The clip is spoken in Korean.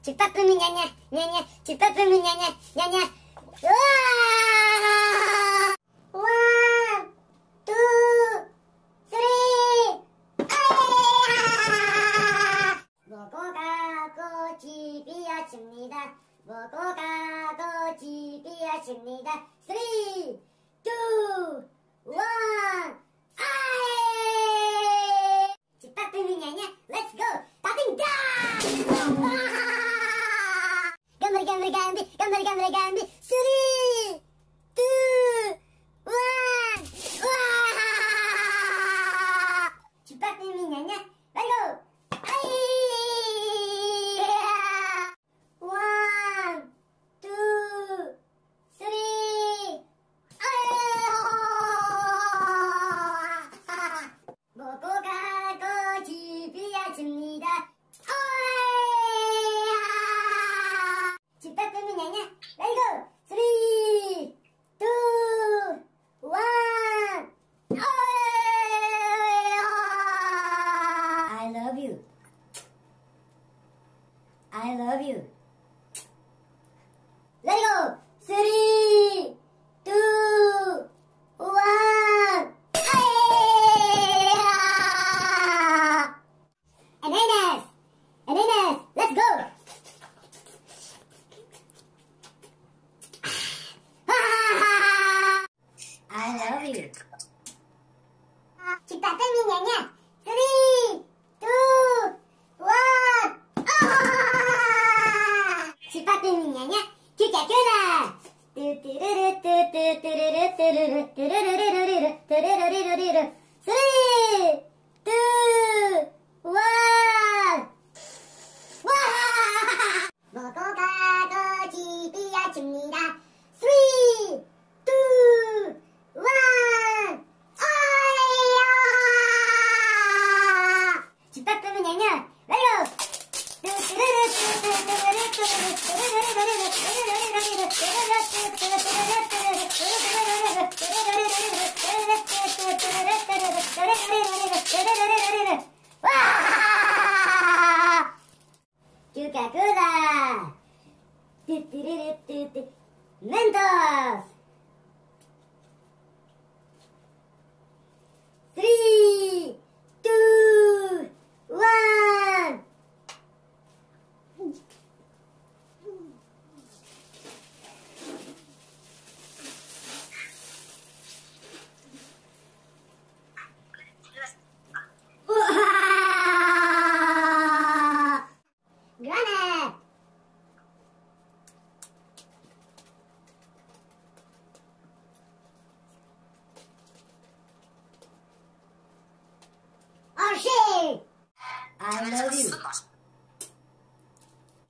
집밥으면 냐냐 냐냐 집밥으면 냐냐 냐냐. 우와! 원, 투, 쓰리. 먹고 가고 집이 왔습니다. 먹고 가고 집이 왔습니다. 3, 2, 1. 집밥으면 냐냐. Let's go. 따빙다. 가물이 3, 2, 1. 집밥으면 냐냐. Let's go. 1, 2, 3. 먹고 가고 집이 왔습니다. 집밥으면 냐냐. Let's go. 3, 2, 1. I love you. I love you. Let's go. 3, 2, 1. Ananas. Let's go. I love you. 집밥으면 냐냐. 3, 2, 1. 집밥으면 냐냐. 큐카큐나. 뚜뚜루루 뚜뚜뚜루루 뚜루루 뚜루루루루루 뚜루루루루루. 3, 2, 1. 먹고 가고 집이 왔습니다. 3, 2, 1. 집밥으면 냐냐. Let's go. 큐카쿠라. 멘토스. 3, 2, 1. Granite. Oh shit! I love you.